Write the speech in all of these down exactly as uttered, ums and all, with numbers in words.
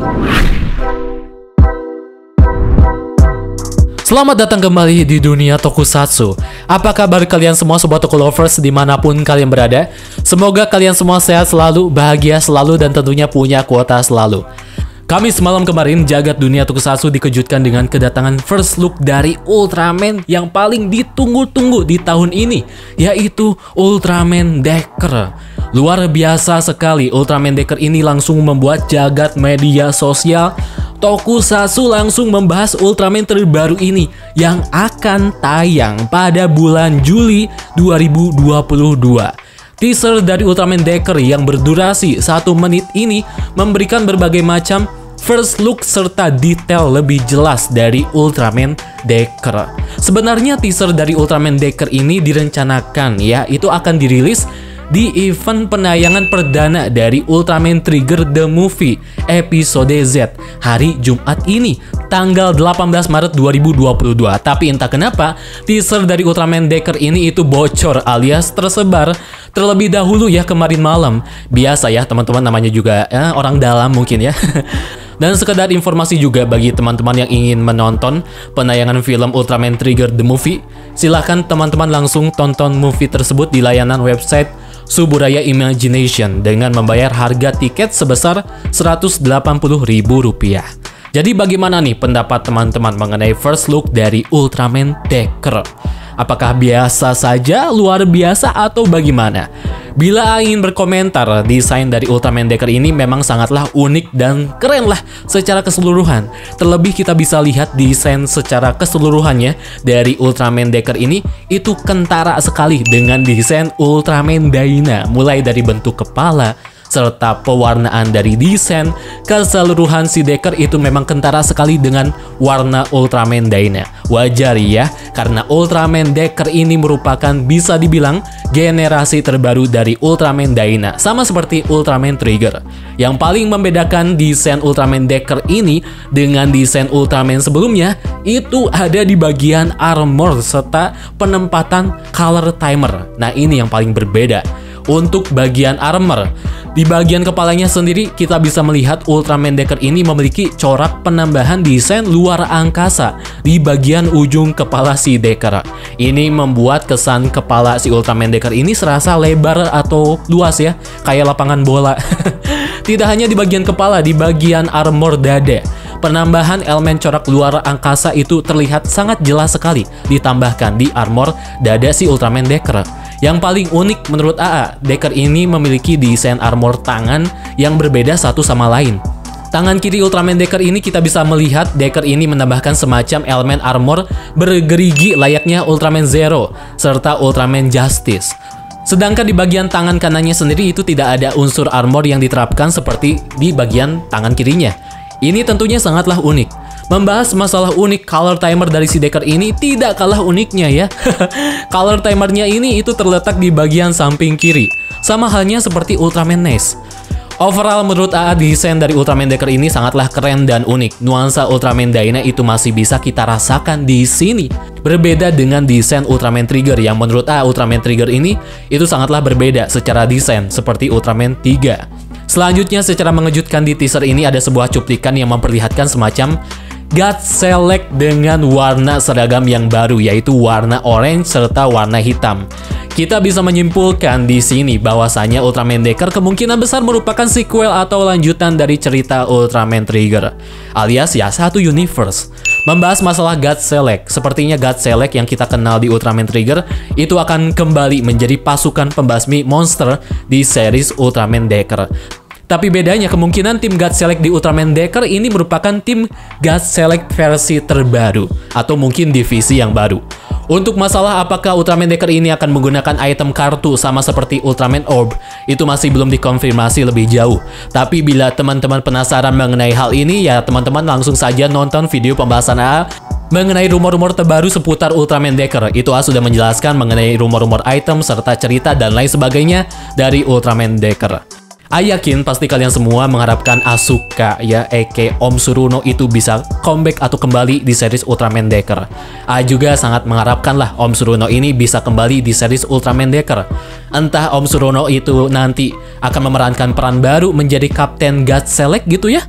Selamat datang kembali di dunia Tokusatsu. Apa kabar kalian semua sobat Toku Lovers dimanapun kalian berada? Semoga kalian semua sehat selalu, bahagia selalu, dan tentunya punya kuota selalu. Kamis malam kemarin, jagat dunia Tokusatsu dikejutkan dengan kedatangan first look dari Ultraman yang paling ditunggu-tunggu di tahun ini, yaitu Ultraman Decker. Luar biasa sekali, Ultraman Decker ini langsung membuat jagat media sosial Tokusatsu langsung membahas Ultraman terbaru ini yang akan tayang pada bulan Juli dua ribu dua puluh dua. Teaser dari Ultraman Decker yang berdurasi satu menit ini memberikan berbagai macam first look serta detail lebih jelas dari Ultraman Decker. Sebenarnya teaser dari Ultraman Decker ini direncanakan ya, itu akan dirilis di event penayangan perdana dari Ultraman Trigger The Movie episode Z hari Jumat ini, tanggal delapan belas Maret dua ribu dua puluh dua. Tapi entah kenapa teaser dari Ultraman Decker ini itu bocor alias tersebar terlebih dahulu ya kemarin malam. Biasa ya teman-teman, namanya juga ya, orang dalam mungkin ya. Dan sekedar informasi juga bagi teman-teman yang ingin menonton penayangan film Ultraman Trigger The Movie, silahkan teman-teman langsung tonton movie tersebut di layanan website Suburaya Imagination dengan membayar harga tiket sebesar seratus delapan puluh ribu rupiah. Jadi bagaimana nih pendapat teman-teman mengenai first look dari Ultraman Decker? Apakah biasa saja, luar biasa, atau bagaimana? Bila ingin berkomentar, desain dari Ultraman Decker ini memang sangatlah unik dan keren lah secara keseluruhan. Terlebih kita bisa lihat desain secara keseluruhannya dari Ultraman Decker ini itu kentara sekali dengan desain Ultraman Dyna. Mulai dari bentuk kepala, serta pewarnaan dari desain keseluruhan si Decker itu memang kentara sekali dengan warna Ultraman Dyna. Wajar ya, karena Ultraman Decker ini merupakan bisa dibilang generasi terbaru dari Ultraman Dyna, sama seperti Ultraman Trigger. Yang paling membedakan desain Ultraman Decker ini dengan desain Ultraman sebelumnya itu ada di bagian armor serta penempatan color timer. Nah, ini yang paling berbeda. Untuk bagian armor, di bagian kepalanya sendiri kita bisa melihat Ultraman Decker ini memiliki corak penambahan desain luar angkasa di bagian ujung kepala si Decker. Ini membuat kesan kepala si Ultraman Decker ini serasa lebar atau luas ya, kayak lapangan bola. Tidak hanya di bagian kepala, di bagian armor dada, penambahan elemen corak luar angkasa itu terlihat sangat jelas sekali ditambahkan di armor dada si Ultraman Decker. Yang paling unik menurut A A, Decker ini memiliki desain armor tangan yang berbeda satu sama lain. Tangan kiri Ultraman Decker ini kita bisa melihat Decker ini menambahkan semacam elemen armor bergerigi layaknya Ultraman Zero serta Ultraman Justice. Sedangkan di bagian tangan kanannya sendiri itu tidak ada unsur armor yang diterapkan seperti di bagian tangan kirinya. Ini tentunya sangatlah unik. Membahas masalah unik color timer dari si Decker ini tidak kalah uniknya ya. Color timernya ini itu terletak di bagian samping kiri, sama halnya seperti Ultraman Ness. Overall menurut A A, desain dari Ultraman Decker ini sangatlah keren dan unik. Nuansa Ultraman Dyna itu masih bisa kita rasakan di sini. Berbeda dengan desain Ultraman Trigger yang menurut A A, Ultraman Trigger ini itu sangatlah berbeda secara desain seperti Ultraman tiga. Selanjutnya secara mengejutkan di teaser ini ada sebuah cuplikan yang memperlihatkan semacam God Select dengan warna seragam yang baru, yaitu warna orange serta warna hitam. Kita bisa menyimpulkan di sini bahwasanya Ultraman Decker kemungkinan besar merupakan sequel atau lanjutan dari cerita Ultraman Trigger, alias ya satu universe. Membahas masalah God Select, sepertinya God Select yang kita kenal di Ultraman Trigger itu akan kembali menjadi pasukan pembasmi monster di series Ultraman Decker. Tapi bedanya kemungkinan tim God Select di Ultraman Decker ini merupakan tim God Select versi terbaru atau mungkin divisi yang baru. Untuk masalah apakah Ultraman Decker ini akan menggunakan item kartu sama seperti Ultraman Orb, itu masih belum dikonfirmasi lebih jauh. Tapi bila teman-teman penasaran mengenai hal ini, ya teman-teman langsung saja nonton video pembahasan A A mengenai rumor-rumor terbaru seputar Ultraman Decker. Itu A sudah menjelaskan mengenai rumor-rumor item serta cerita dan lain sebagainya dari Ultraman Decker. A yakin pasti kalian semua mengharapkan Asuka ya, aka Om Suruno itu bisa comeback atau kembali di series Ultraman Decker. A juga sangat mengharapkan lah Om Suruno ini bisa kembali di series Ultraman Decker. Entah Om Suruno itu nanti akan memerankan peran baru menjadi Kapten God Select gitu ya,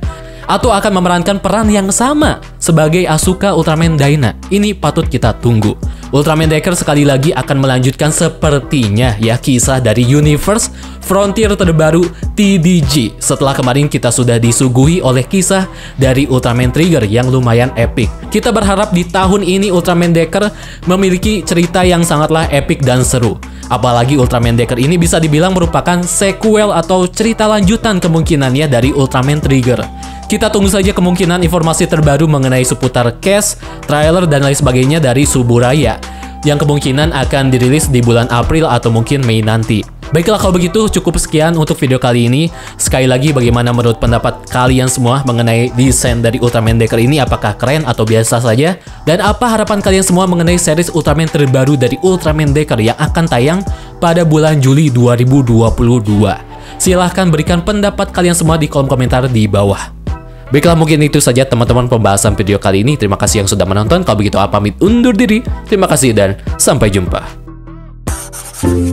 atau akan memerankan peran yang sama sebagai Asuka Ultraman Dyna? Ini patut kita tunggu. Ultraman Decker sekali lagi akan melanjutkan sepertinya ya kisah dari Universe Frontier terbaru T D G setelah kemarin kita sudah disuguhi oleh kisah dari Ultraman Trigger yang lumayan epic. Kita berharap di tahun ini Ultraman Decker memiliki cerita yang sangatlah epic dan seru. Apalagi Ultraman Decker ini bisa dibilang merupakan sequel atau cerita lanjutan kemungkinannya dari Ultraman Trigger. Kita tunggu saja kemungkinan informasi terbaru mengenai seputar cast, trailer, dan lain sebagainya dari Suburaya yang kemungkinan akan dirilis di bulan April atau mungkin Mei nanti. Baiklah kalau begitu cukup sekian untuk video kali ini. Sekali lagi bagaimana menurut pendapat kalian semua mengenai desain dari Ultraman Decker ini, apakah keren atau biasa saja? Dan apa harapan kalian semua mengenai series Ultraman terbaru dari Ultraman Decker yang akan tayang pada bulan Juli dua ribu dua puluh dua? Silahkan berikan pendapat kalian semua di kolom komentar di bawah. Baiklah mungkin itu saja teman-teman pembahasan video kali ini. Terima kasih yang sudah menonton. Kalau begitu aku pamit undur diri. Terima kasih dan sampai jumpa.